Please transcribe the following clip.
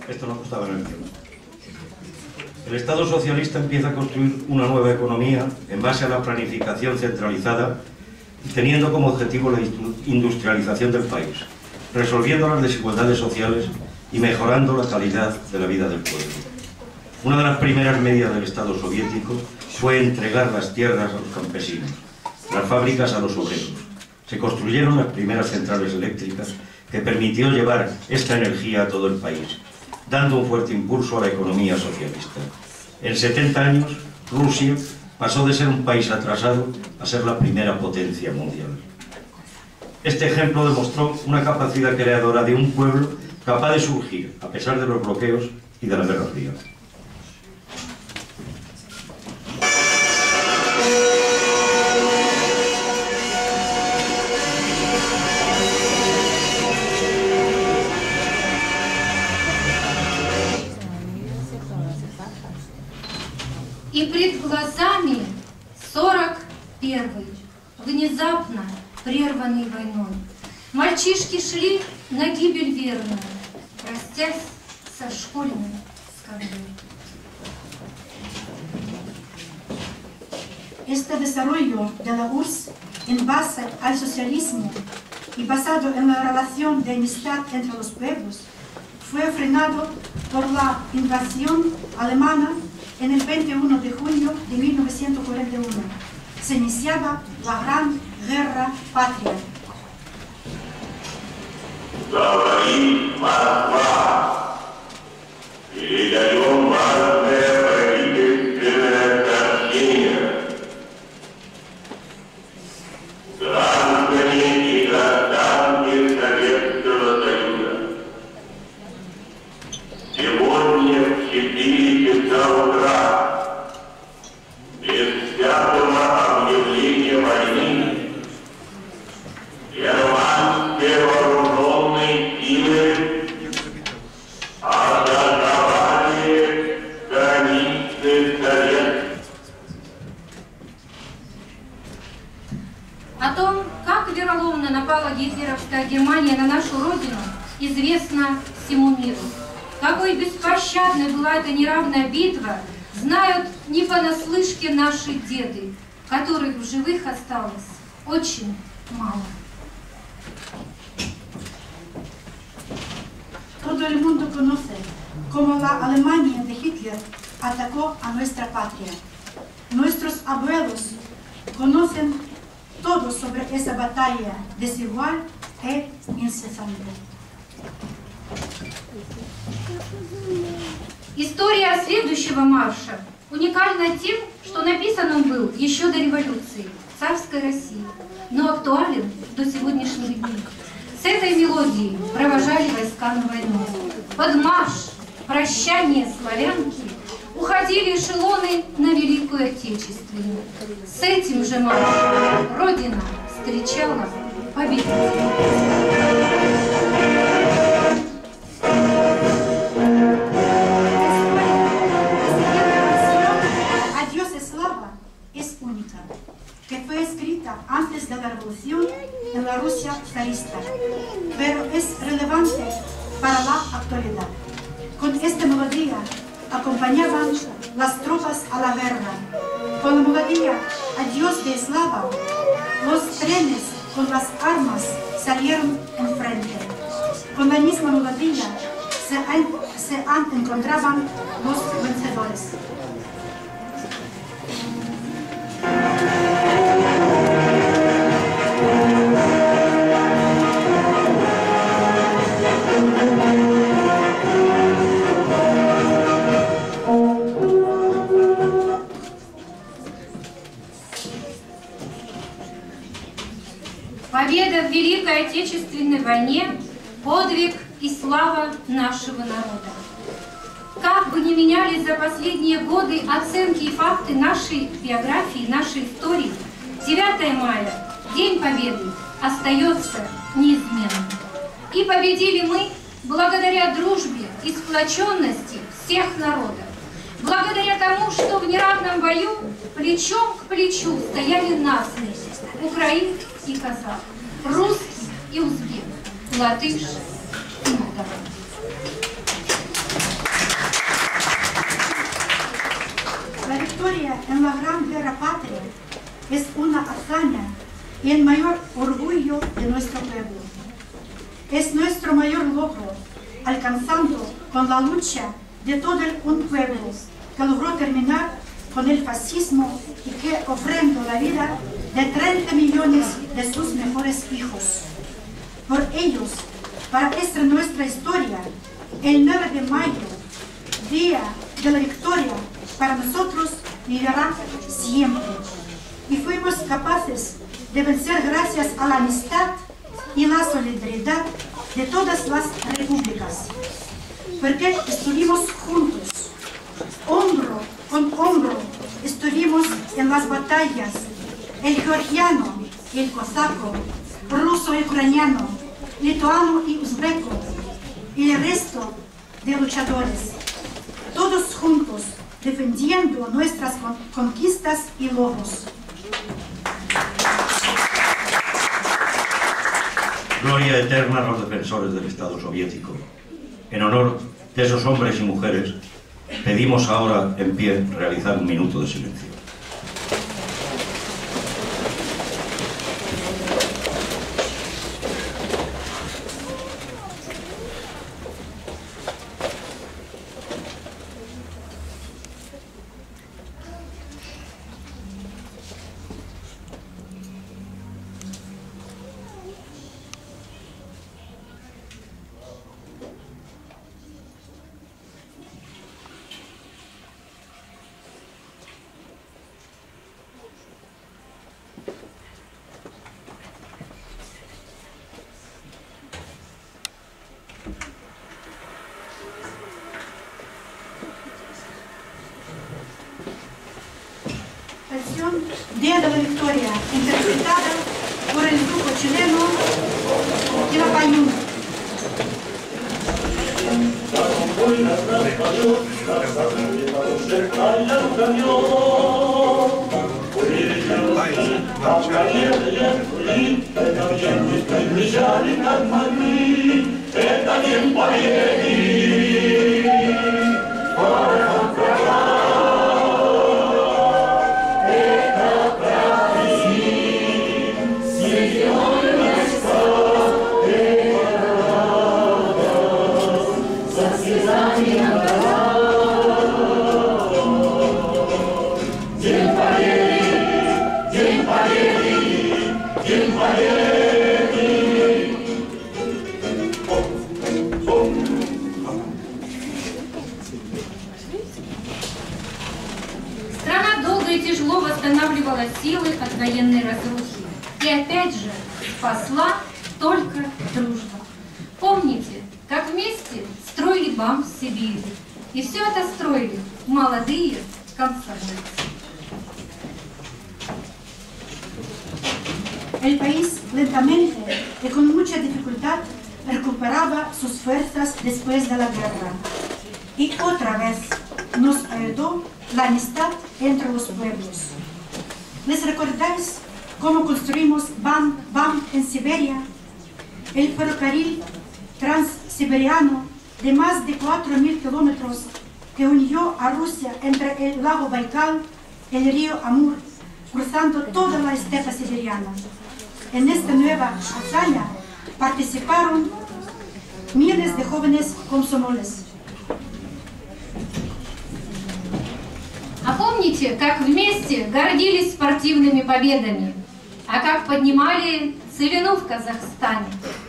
Esto no costaba en el tiempo. El Estado socialista empieza a construir una nueva economía en base a la planificación centralizada y teniendo como objetivo la industrialización del país, resolviendo las desigualdades sociales y mejorando la calidad de la vida del pueblo. Una de las primeras medidas del Estado soviético fue entregar las tierras a los campesinos, las fábricas a los obreros. Se construyeron las primeras centrales eléctricas que permitió llevar esta energía a todo el país, dando un fuerte impulso a la economía socialista. En 70 años, Rusia pasó de ser un país atrasado a ser la primera potencia mundial. Este ejemplo demostró una capacidad creadora de un pueblo capaz de surgir a pesar de los bloqueos y de la Guerra Fría. И пред глазами 41-й, внезапно прерванный войной. Мальчишки шли на гибель верную, простясь со школьной скамьей. Este desarrollo de la URSS en base al socialismo y basado en la relación de amistad entre los pueblos fue frenado por la invasión alemana en el 21 de junio de 1941. Se iniciaba la Gran Guerra Patria. Говорит Москва, передаем важное правительственное сообщение. Граждане и гражданки Советского Союза, сегодня в 4 часа утра, без всякого объявления войны, германские вооруженные силы атаковали границы Совета. О том, как вероломно напала гитлеровская Германия на нашу родину, известно всему миру. Какой беспощадной была эта неравная битва, знают не понаслышке наши деды, которых в живых осталось очень мало. Todo el mundo conoce cómo la Alemania de Hitler atacó a nuestra patria. Nuestros abuelos conocen todo sobre esa batalla desigual e incesante. История следующего марша уникальна тем, что написан он был еще до революции в царской России, но актуален до сегодняшних дней. С этой мелодией провожали войска на войну. Под марш «Прощание славянки» уходили эшелоны на Великую Отечественную. С этим же маршем Родина встречала победителей. Que fue escrita antes de la revolución en la Rusia zarista, pero es relevante para la actualidad. Con esta melodía acompañaban las tropas a la guerra. Con la melodía Adiós de Slava, los trenes con las armas salieron enfrente. Con la misma melodía se encontraban los vencedores. Победа в Великой Отечественной войне – подвиг и слава нашего народа. Как бы ни менялись за последние годы оценки и факты нашей биографии, нашей истории, 9 мая, День Победы, остается неизменным. И победили мы благодаря дружбе и сплоченности всех народов. Благодаря тому, что в неравном бою плечом к плечу стояли насмерть украинец и казах, русский и узбек, латыш и молдаван. victoria en la Gran Guerra Patria es una hazaña y el mayor orgullo de nuestro pueblo. Es nuestro mayor logro, alcanzando con la lucha de todo un pueblo que logró terminar con el fascismo y que ofrendó la vida de 30 millones de sus mejores hijos. Por ellos, para esta nuestra historia, el 9 de mayo, día de la victoria, para nosotros vivirá siempre. Y fuimos capaces de vencer gracias a la amistad y la solidaridad de todas las repúblicas, porque estuvimos juntos, hombro con hombro, estuvimos en las batallas, el georgiano y el cosaco, ruso y ucraniano, lituano y uzbeco, y el resto de luchadores, todos juntos defendiendo nuestras conquistas y logros. Gloria eterna a los defensores del Estado soviético. En honor de esos hombres y mujeres, pedimos ahora en pie realizar un minuto de silencio. Día de la Victoria, interpretada por el grupo chileno Quilapayún. Страна долго и тяжело восстанавливала силы от военной разрухи. И опять же спасла только дружба. Помните, как вместе строили БАМ в Сибири. И все это строили молодые комсомольцы. El país lentamente y con mucha dificultad recuperaba sus fuerzas después de la guerra. Y otra vez nos ayudó la amistad entre los pueblos. ¿Les recordáis cómo construimos BAM en Siberia? El ferrocarril transsiberiano de más de 4.000 kilómetros que unió a Rusia entre el lago Baikal y el río Amur, cruzando toda la estepa siberiana. En esta nueva hazaña participaron miles de jóvenes комсомолец. А помните, как вместе гордились спортивными победами, а как поднимали целину в Казахстане?